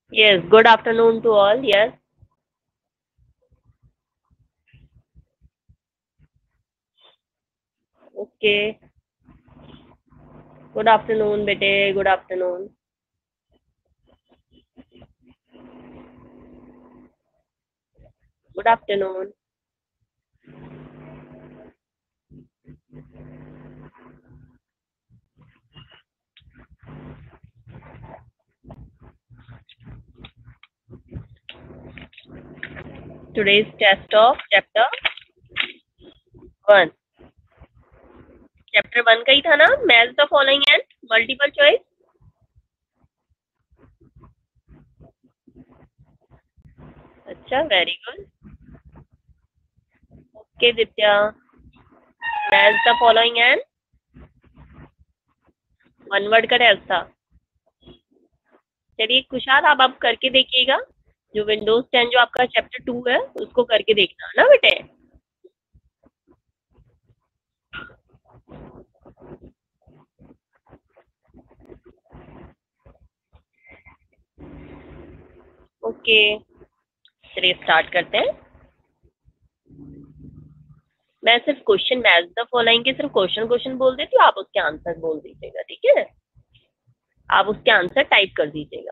Yes, good afternoon to all. Yes, okay. Good afternoon, bete. Good afternoon. Good afternoon. Today's test of chapter 1. Chapter 1 का ही था ना? Match the following and multiple choice. अच्छा, very good. Okay, Ditya. Match the following and one word का test था. चलिए कुशाल, आप अब करके देखिएगा. जो विंडोज 10 जो आपका चैप्टर 2 है उसको करके देखना ना बेटे. ओके, चलिए स्टार्ट करते हैं. मैं सिर्फ क्वेश्चन मैच द फॉलोइंग के सिर्फ क्वेश्चन क्वेश्चन बोल देती हूँ, आप उसके आंसर बोल दीजिएगा. ठीक है, आप उसके आंसर टाइप कर दीजिएगा.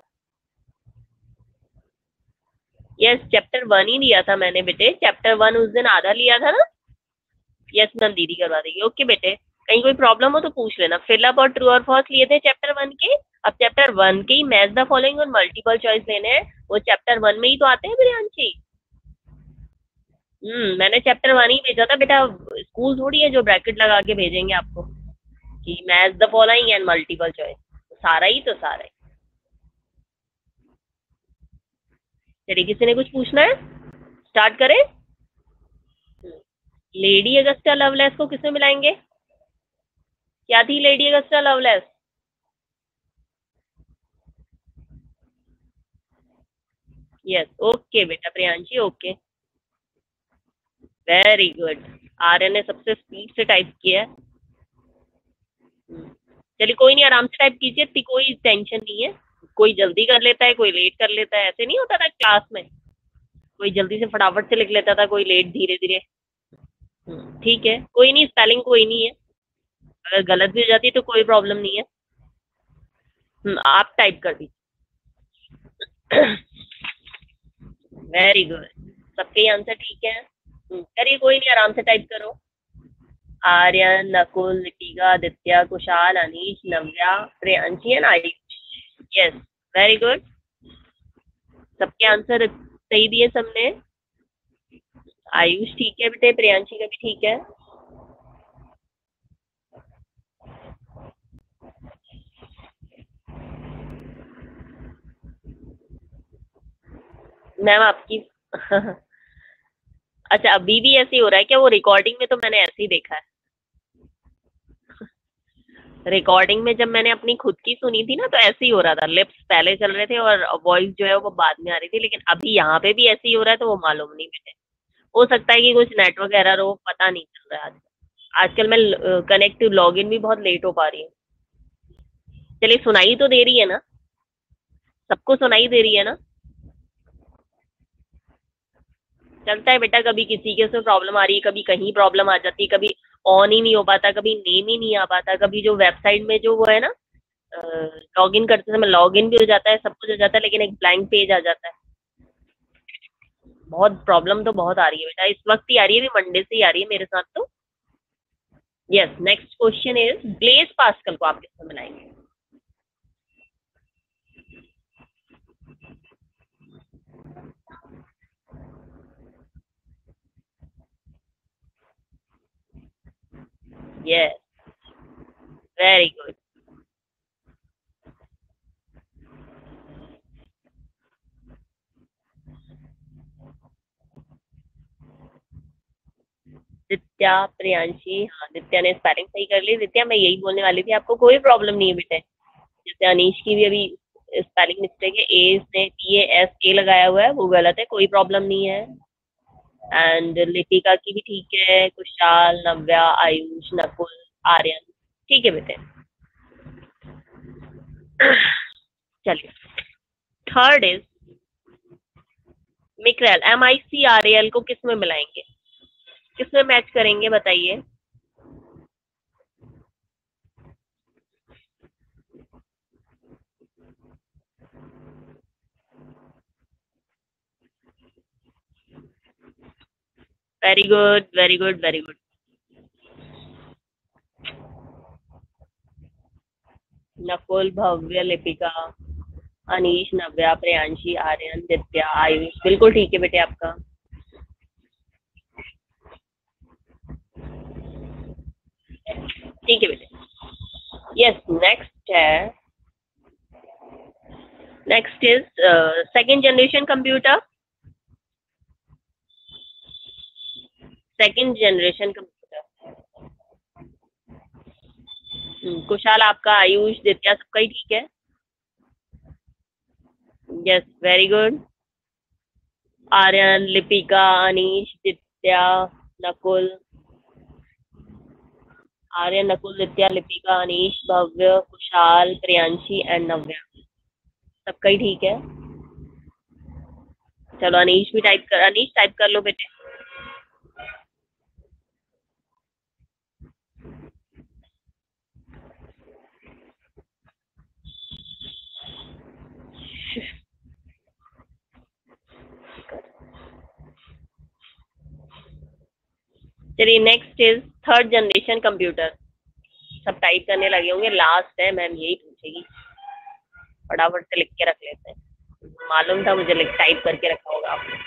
यस, चैप्टर 1 ही लिया था मैंने बेटे. चैप्टर 1 उस दिन आधा लिया था ना. यस मैम, दीदी करवा देगी. ओके बेटे, कहीं कोई प्रॉब्लम हो तो पूछ लेना. फिलअप और ट्रू और फॉल्स लिए थे चैप्टर 1 के. अब चैप्टर 1 के ही मैच द फॉलोइंग और मल्टीपल चॉइस लेने हैं. वो चैप्टर 1 में ही तो आते हैं प्रियांशी. मैंने चैप्टर 1 ही भेजा था बेटा. स्कूल थोड़ी है जो ब्रैकेट लगा के भेजेंगे आपको कि match the following and multiple choice. सारा ही तो सारा है. चलिए, किसी ने कुछ पूछना है? स्टार्ट करें. लेडी अगस्टा लवलेस को किसमें मिलाएंगे? क्या थी Lady Augusta Lovelace? Yes, okay बेटा Priyanshi, okay. Very good. Aryan ने सबसे स्पीड से टाइप किया है. हम्म, चलिए कोई नहीं, आराम से टाइप कीजिए. इतनी कोई टेंशन नहीं है. कोई जल्दी कर लेता है, कोई लेट कर लेता है. ऐसे नहीं होता था क्लास में? कोई जल्दी से फटाफट से लिख लेता था, कोई लेट धीरे धीरे. ठीक है, कोई नहीं. स्पेलिंग कोई नहीं है. अगर गलत भी हो जाती है तो कोई प्रॉब्लम नहीं है. आप टाइप कर दीजिए. Very good. सबके ही आंसर ठीक है. करिए, कोई नहीं, आराम से टाइप करो. Aryan, Nakul, Nitika, Aditya, Kushal, Anish, Navya, Priyanshi and Ayush. Yes, very good. सबके आंसर सही दिए सबने. आयुष ठीक है बेटे, प्रियांशी का भी ठीक है. मैम आपकी अच्छा, अभी भी ऐसे ही हो रहा है क्या? वो रिकॉर्डिंग में तो मैंने ऐसे ही देखा है. रिकॉर्डिंग में जब मैंने अपनी खुद की सुनी थी ना तो ऐसे ही हो रहा था. लिप्स पहले चल रहे थे और वॉइस जो है वो बाद में आ रही थी. लेकिन अभी यहाँ पे भी ऐसे ही हो रहा है तो वो मालूम नहीं मुझे. हो सकता है कि कुछ नेटवर्क एरर हो, पता नहीं चल रहा है आज. आजकल मैं कनेक्ट लॉगिन भी बहुत लेट हो पा रही हूँ. चलिए, सुनाई तो दे रही है ना? सबको सुनाई दे रही है ना? चलता है बेटा, कभी किसी के से प्रॉब्लम आ रही है, कभी कहीं प्रॉब्लम आ जाती है, कभी ऑन ही नहीं हो पाता, कभी नेम ही नहीं आ पाता, कभी जो वेबसाइट में जो वो है ना, लॉग इन करते समय लॉग इन भी हो जाता है, सब कुछ हो जाता है, लेकिन एक ब्लैंक पेज आ जाता है. बहुत प्रॉब्लम तो बहुत आ रही है बेटा. इस वक्त ही आ रही है, अभी मंडे से ही आ रही है मेरे साथ तो. Yes, next question is Blaise Pascal को आप किससे मिलाएंगे? Yes, very good. Ditya, Priyanshi, हाँ दित्या ने स्पेलिंग सही कर ली. दित्या, मैं यही बोलने वाली थी, आपको कोई प्रॉब्लम नहीं है बेटे. जैसे अनीश की भी अभी स्पेलिंग मिस्टेक है. ए ने PASA लगाया हुआ है, वो गलत है, कोई प्रॉब्लम नहीं है. एंड लितिका की भी ठीक है. कुशाल, नव्या, आयुष, नकुल, आर्यन, ठीक है बेटे. चलिए, थर्ड इज मिक्रेल, MICRAL को किस में मिलाएंगे, किस में मैच करेंगे बताइए। Very good, very good, very good. Nakul, Bhavya, Lipika, Anish, Navya, Priyanshi, Aryan, Ditya, Ayush, बिल्कुल ठीक है बेटे आपका। ठीक है बेटे। यस, नेक्स्ट है, next is second generation computer. Second generation computer. Kushal आपका, आयुष, दित्या सबका ही ठीक है। Yes, very good. Aryan, Lipika, Anish, Ditya, Nakul, Aryan, Nakul, Ditya, Lipika, Anish, Bhavya, Kushal, Priyanshi and Navya, सबका ही ठीक है। चलो अनीश भी टाइप कर, अनीश टाइप कर लो बेटे। चलिए next is third generation computer. सब टाइप करने लगे होंगे, लास्ट है, मैम यही पूछेगी, फटाफट से लिख के रख लेते हैं। मालूम था मुझे, लिख टाइप करके रखा होगा आपने।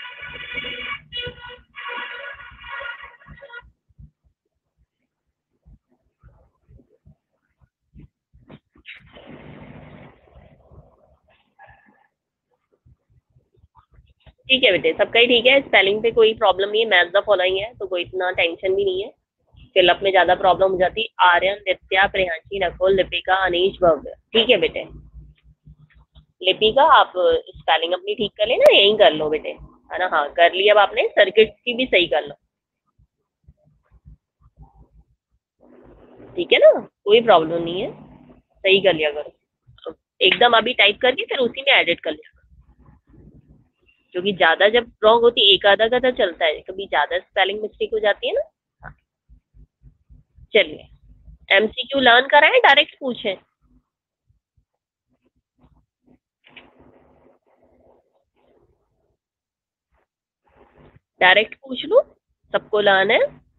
ठीक है बेटे, सबका ही ठीक है, स्पेलिंग पे कोई प्रॉब्लम नहीं है, मैथ द फॉलोइंग है तो कोई इतना टेंशन भी नहीं है। फिलअप में ज्यादा प्रॉब्लम हो जाती। आर्यन, नित्या, प्रियांशी, नकुल, लिपिका, अनीश, भव्य, ठीक है बेटे। लिपिका आप स्पेलिंग अपनी ठीक कर लेना, यही कर लो बेटे, है ना। हाँ कर लिया अब आपने, सर्किट की भी सही कर लो, ठीक है ना, कोई प्रॉब्लम नहीं है, सही कर लिया करो एकदम, अभी टाइप करके फिर उसी में एडिट कर लिया करो। क्योंकि ज्यादा जब रॉन्ग होती, एक आधा का तो चलता है, कभी ज्यादा स्पेलिंग मिस्टेक हो जाती है ना। हाँ, चलिए, MCQ लर्न कराएं, डायरेक्ट पूछें। डायरेक्ट पूछ लूं, सबको लर्न है।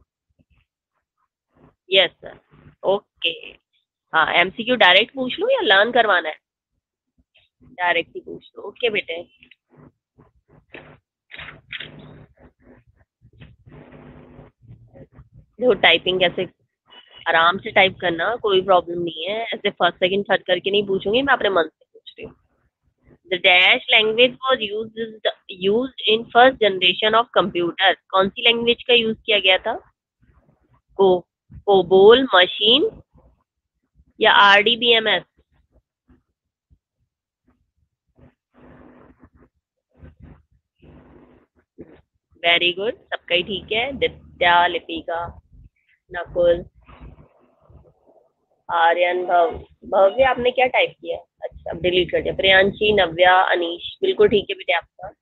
Yes sir, okay. हाँ, MCQ डायरेक्ट पूछ लूं या लर्न करवाना है। डायरेक्ट ही पूछ लो, ओके बेटे। देखो टाइपिंग कैसे, आराम से टाइप करना, कोई प्रॉब्लम नहीं है, ऐसे फर्स्ट सेकंड थर्ड करके नहीं पूछूंगी, मैं अपने मन से पूछ रही हूँ। The dash language was use in first generation of computer, कौन सी लैंग्वेज का यूज किया गया था। को कोबोल मशीन या RDBMS। वेरी गुड, सबका ही ठीक है। दित्या, लिपिका, नकुल, आर्यन, भव्य आपने क्या टाइप किया, अच्छा अब डिलीट कर दिया। प्रियांशी, नव्या, अनीश, बिल्कुल ठीक है बेटे आपका।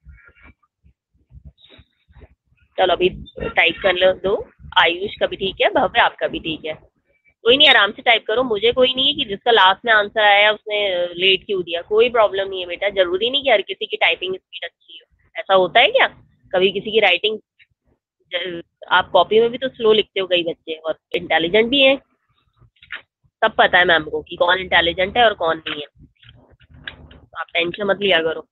चलो अभी टाइप कर लो दो। आयुष का भी ठीक है, भव्य आपका भी ठीक है। कोई नहीं, आराम से टाइप करो, मुझे कोई नहीं है कि जिसका लास्ट में आंसर आया उसने लेट क्यों दिया, कोई प्रॉब्लम नहीं है बेटा, जरूरी नहीं कि हर किसी की टाइपिंग स्पीड अच्छी हो, ऐसा होता है क्या। कभी किसी की राइटिंग, आप कॉपी में भी तो स्लो लिखते हो कई बच्चे, और इंटेलिजेंट भी हैं, सब पता है मैम को कि कौन इंटेलिजेंट है और कौन नहीं है, तो आप टेंशन मत लिया करो।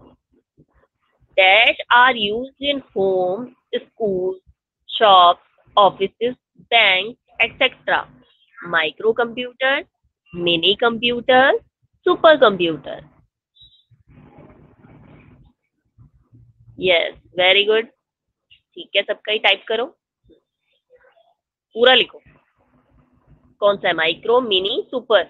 Dash are used in homes, schools, shops, offices, banks, etc. Microcomputer, mini computer, supercomputer. Yes, very good. ठीक है, सबका ही टाइप करो, पूरा लिखो, कौन सा है, micro, mini, super.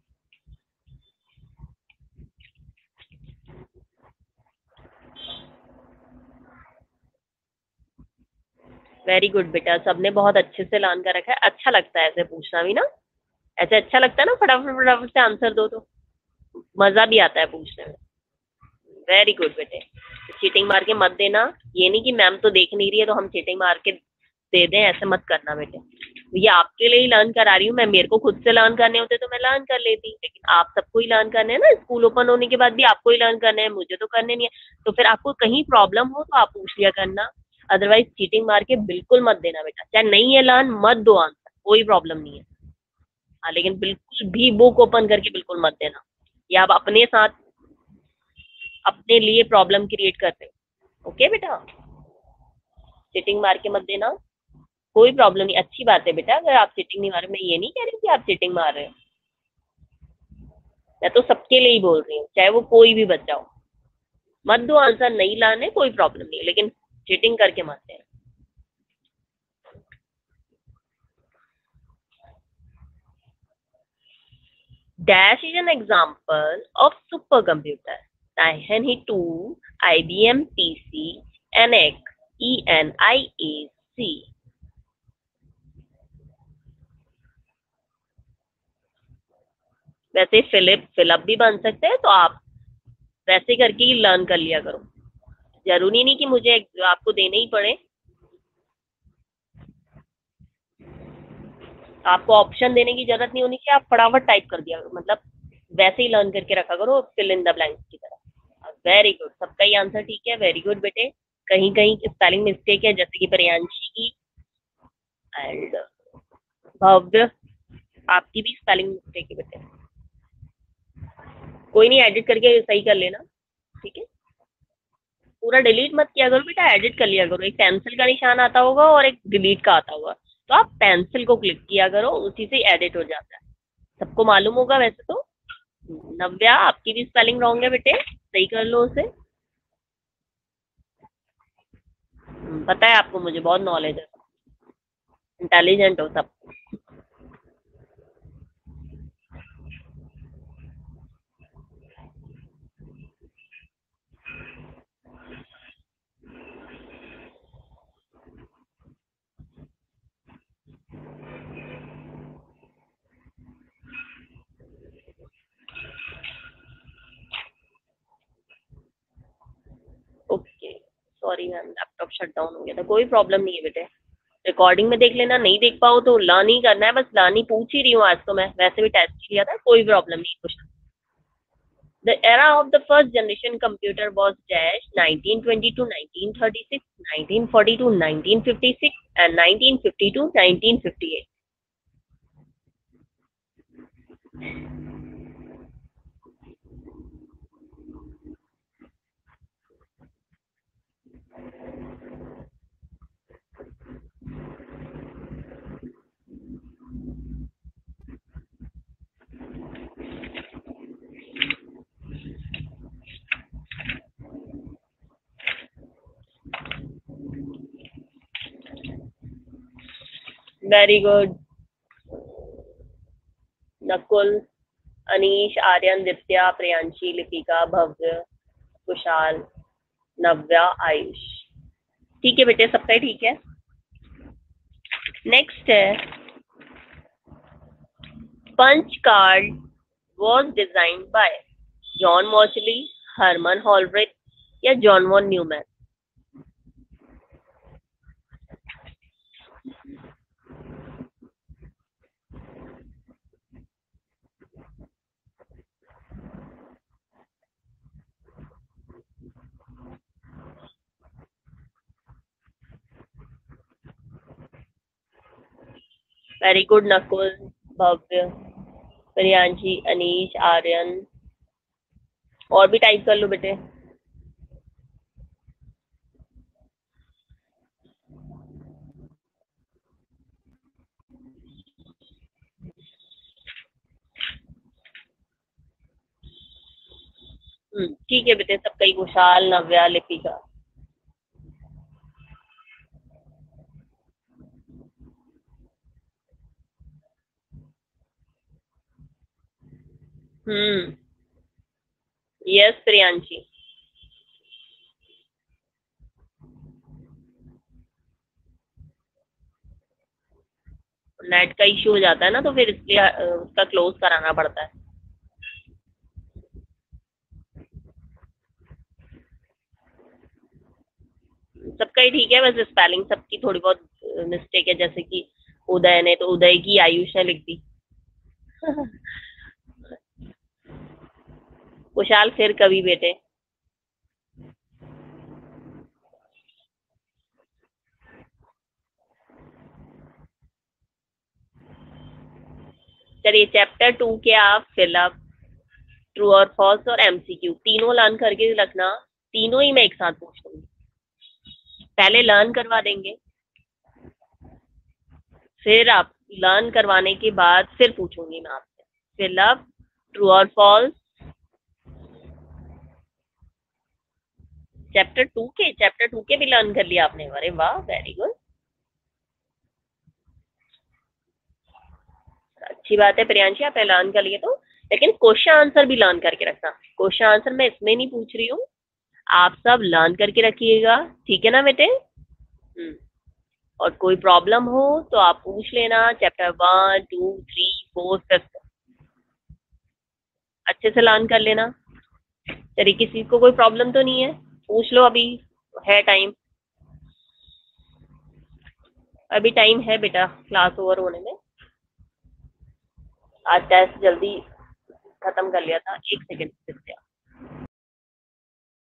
Very good बेटा, सबने बहुत अच्छे से लर्न कर रखा है, अच्छा लगता है ऐसे पूछना भी ना, ऐसे अच्छा लगता है ना, फटाफट फटाफट से आंसर दो तो मजा भी आता है पूछने में। वेरी गुड बेटे। चीटिंग मार के मत देना, ये नहीं कि मैम तो देख नहीं रही है तो हम चीटिंग मार के दे दें, ऐसे मत करना बेटे। ये आपके लिए ही लर्न करा रही हूँ मैं, मेरे को खुद से लर्न करने होते तो मैं लर्न कर लेती, लेकिन आप सबको ही लर्न करने हैं ना, स्कूल ओपन होने के बाद भी आपको ही लर्न करने हैं, मुझे तो करने नहीं है। तो फिर आपको कहीं प्रॉब्लम हो तो आप पूछ लिया करना, अदरवाइज चीटिंग मार के बिल्कुल मत देना बेटा। चाहे नहीं है लर्न, मत दो आंसर, कोई प्रॉब्लम नहीं है। हाँ, लेकिन बिल्कुल भी बुक ओपन करके बिल्कुल मत देना, या आप अपने साथ अपने लिए प्रॉब्लम क्रिएट कर रहे हो। ओके बेटा, चीटिंग मार के मत देना, कोई प्रॉब्लम नहीं, अच्छी बात है बेटा। अगर आप चीटिंग नहीं मार रहे, मैं ये नहीं कह रही कि आप चीटिंग मार रहे हो, मैं तो सबके लिए ही बोल रही हूँ, चाहे वो कोई भी बच्चा हो। मत दो आंसर, नहीं लाने कोई प्रॉब्लम नहीं, लेकिन चीटिंग करके मत देना। Dash is an example of supercomputer. Tiny 2, IBM PC, ENIAC, ENIAC. वैसे फिलिप भी बन सकते हैं, तो आप वैसे करके ही लर्न कर लिया करो, जरूरी नहीं कि मुझे आपको देने ही पड़े। आपको ऑप्शन देने की जरूरत नहीं होनी चाहिए, आप फटाफट टाइप कर दिया करो, मतलब वैसे ही लर्न करके रखा करो, फिल इन द ब्लैंक्स की तरह। वेरी गुड, सबका ही आंसर ठीक है, वेरी गुड बेटे। कहीं कहीं स्पेलिंग मिस्टेक है, जैसे कि प्रियांशी की एंड भव्य, आपकी भी स्पेलिंग मिस्टेक है बेटे। कोई नहीं, एडिट करके सही कर लेना, ठीक है। पूरा डिलीट मत किया करो बेटा, एडिट कर लिया करो। एक पेंसिल का निशान आता होगा और एक डिलीट का आता होगा, तो आप पेंसिल को क्लिक किया करो, उसी से एडिट हो जाता है, सबको मालूम होगा वैसे तो। नव्या, आपकी भी स्पेलिंग रॉन्ग है बेटे, सही कर लो उसे। पता है आपको, मुझे बहुत नॉलेज है, इंटेलिजेंट हो सब। Okay, sorry ma'am, laptop shut down हो गया था, कोई प्रॉब्लम नहीं है बेटे। रिकॉर्डिंग में देख लेना, नहीं देख पाओ तो लर्न ही करना है, बस लर्न ही पूछ ही रही हूँ आज तो, मैं वैसे भी टेस्ट किया था, कोई प्रॉब्लम नहीं कुछ। The era of the first generation computer was dash 1920 to 1936, 1940 to 1956, and 1950 to 1958. Very good. Nakul, Anish, Aryan, दित्या, प्रियांशी, लिपिका, भव्य, कुशाल, नव्या, आयुष। ठीक है बेटे, सबका ही ठीक है। नेक्स्ट है, punch card was designed by John Moseley, Herman Holrith या John von Neumann. Very good Nakul, Bhavya, Priyanshi, Anish, Aryan, और भी टाइप कर लो बेटे। ठीक है बेटे, सबका ही, Kushal, Navya, Lipika. Hmm, yes Priyanshi. Net का इश्यू हो जाता है ना, तो फिर इसलिए उसका क्लोज कराना पड़ता है। सबका ही ठीक है, बस स्पेलिंग सबकी थोड़ी बहुत मिस्टेक है, जैसे कि उदय ने तो उदय की आयुष ने लिख दी। कुशाल फिर कभी बेटे। चलिए चैप्टर 2 के आप फिलअप, ट्रू और फॉल्स और एमसीक्यू तीनों लर्न करके रखना। तीनों ही मैं एक साथ पूछ लूंगी, पहले लर्न करवा देंगे, फिर आप लर्न करवाने के बाद फिर पूछूंगी मैं आपसे फिलअप, ट्रू और फॉल्स। चैप्टर टू के भी लर्न कर लिया आपने, अरे वाह वेरी गुड, अच्छी बात है प्रियांशी, आप लर्न कर लिए तो। लेकिन क्वेश्चन आंसर भी लर्न करके रखना, क्वेश्चन आंसर मैं इसमें नहीं पूछ रही हूँ, आप सब लर्न करके रखिएगा, ठीक है ना बेटे। और कोई प्रॉब्लम हो तो आप पूछ लेना, चैप्टर 1, 2, 3, 4, 5 अच्छे से लर्न कर लेना। चलिए किसी को कोई प्रॉब्लम तो नहीं है, पूछ लो, अभी है टाइम, अभी टाइम है बेटा क्लास ओवर होने में। आज टेस्ट जल्दी खत्म कर लिया था, 1 सेकेंड से।